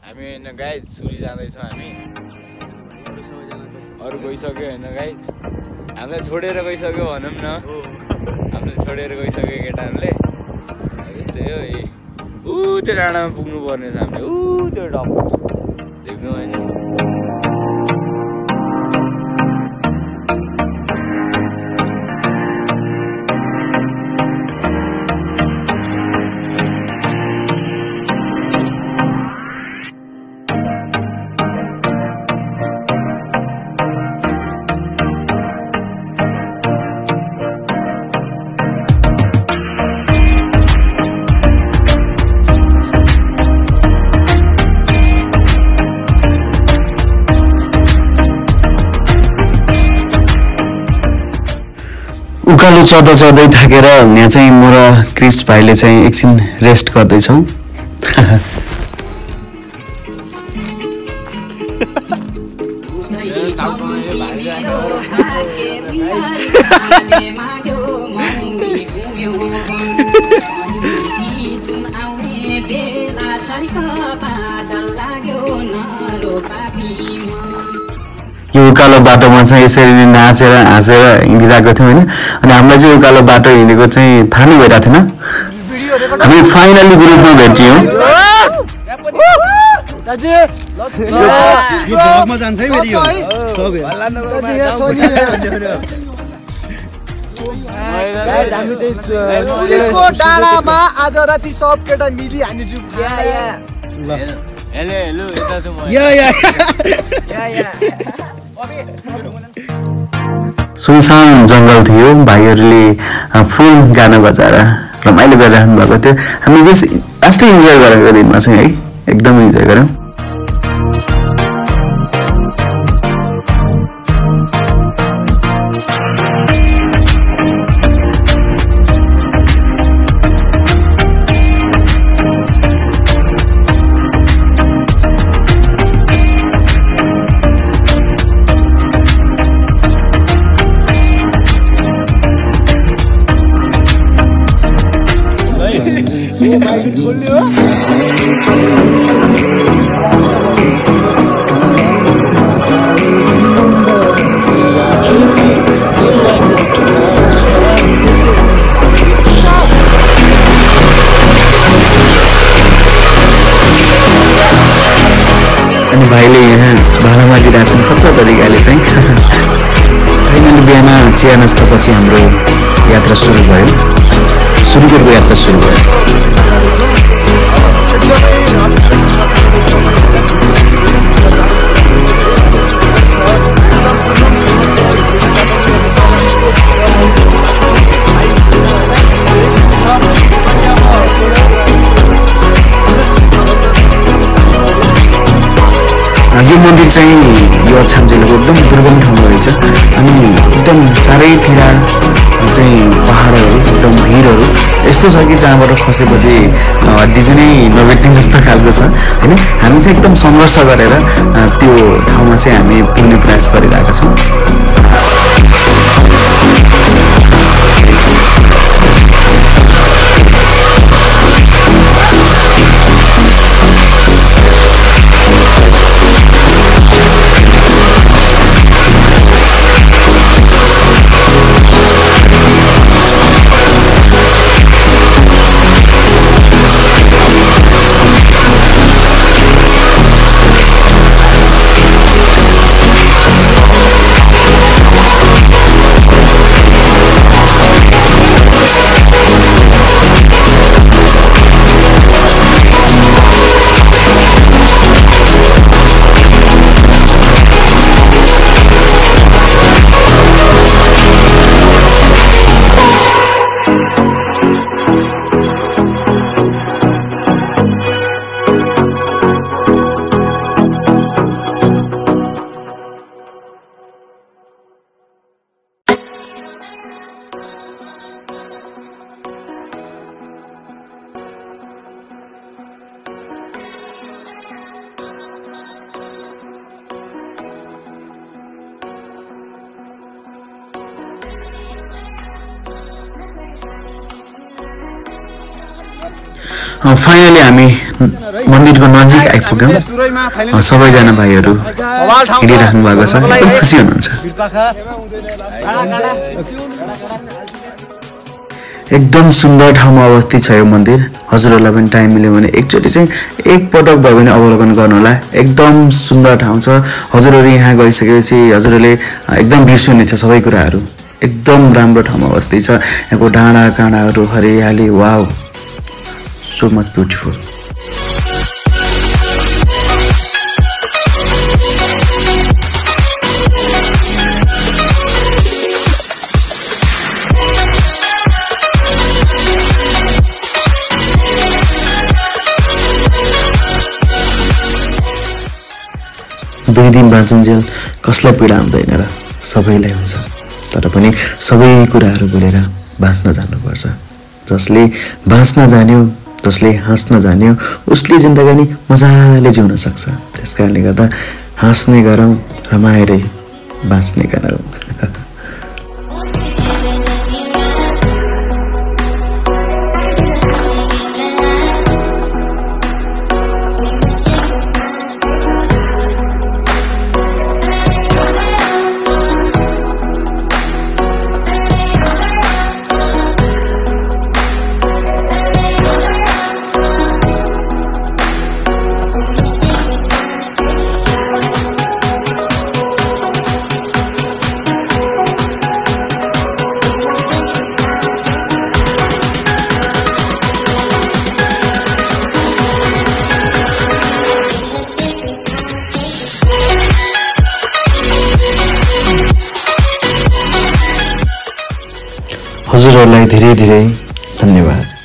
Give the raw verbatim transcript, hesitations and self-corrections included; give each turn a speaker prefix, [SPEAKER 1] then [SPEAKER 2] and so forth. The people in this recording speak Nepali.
[SPEAKER 1] हामी हैन गाइज सुरी जाँदै छौं हामी अरु गइसक्यो हैन गाइज हामीलाई छोडेर गइसक्यो भनौं न हामीलाई छोडेर गइसक्यो केटाहरुले यस्तै हो ए उ त्यो डाँडामा पुग्नु पर्ने छ हामीले उ त्यो डप देख्नु हैन
[SPEAKER 2] उकालो चढ्दा चढ्दै थाकेर यहाँ चाहिँ म र क्रिस भाइले चाहिँ एकछिन रेस्ट गर्दै छौं यो उकालो बाटोमा चाहिँ यसरी नै नाचेर हाँसेर हिँडिरहेको थियौँ हैन अनि हामीलाई चाहिँ उकालो बाटो हिँडेको चाहिँ थाहा नै भइरहेको थिएन हामी फाइनली ग्रुपमा भेटियौँ
[SPEAKER 3] डाँडामा आज राति सब केटा मिली हामी जुम
[SPEAKER 1] हेलो हेलो यता छु म
[SPEAKER 3] या या या या
[SPEAKER 2] सुनसान जंगल थियो भाइहरूले फुल गाना बजाएर रमाइलो गरिरहनु भएको थियो हामी जस्ट लास्टै इन्जोय गरेको दिनमा चाहिँ है एकदम इन्जोय गर्यौं अनि भाइले यहाँ भाडा मागिरहेछन् कस्तो तरिकाले चाहिँ फाइनली बिहान चिया नास्तापछि हाम्रो यात्रा सुरु भयो सुरुको यात्रा सुरु भयो यो मन्दिर चाहिँ यो अछाम जिल्लाको एकदम दुर्गम ठाउँमा रहेछ अनि एकदम चारैतिर चाहिँ पहाडहरू एकदम भिरहरू यस्तो छ कि जहाँबाट खसेपछि हड्डी चाहिँ नै नभेट्ने जस्तो खालको छ हैन हामी चाहिँ एकदम सङ्घर्ष गरेर त्यो ठाउँमा चाहिँ हामी पुग्ने प्रयास गरिरहेका छौँ फाइनली हामी मन्दिरको नजिक आइपुग्यौँ। सबैजना भाइहरू हिँडिराख्नु भएको छ, एकदम खुसी हुनुहुन्छ। एकदम सुन्दर ठाउँमा अवस्थित छ यो मन्दिर। हजुरहरूलाई पनि टाइम मिल्यो भने एकचोटि चाहिँ एकपटक भए पनि अवलोकन गर्नु होला। एकदम सुन्दर ठाउँ छ। हजुरहरू यहाँ गइसकेपछि हजुरहरूले एकदम बिर्सुनेछ सबै कुराहरू। एकदम राम्रो ठाउँमा अवस्थित छ। यहाँको डाँडा काँडाहरू, हरियाली, वाउ, सो मच ब्युटिफुल। दुई दिन बाँचुन्जेल कसलाई पीडा हुँदैन र, सबैलाई हुन्छ। तर पनि सबै कुराहरू भुलेर बाँच्न जानुपर्छ। जसले बाँच्न जान्यो, जसले हाँस्न जान्यो, उसले जिन्दगानी मजाले जिउन सक्छ। त्यस कारणले गर्दा हाँस्ने गरौँ, रमाएरै बाँच्ने गरौँ। हजुरहरूलाई धेरै धेरै धन्यवाद।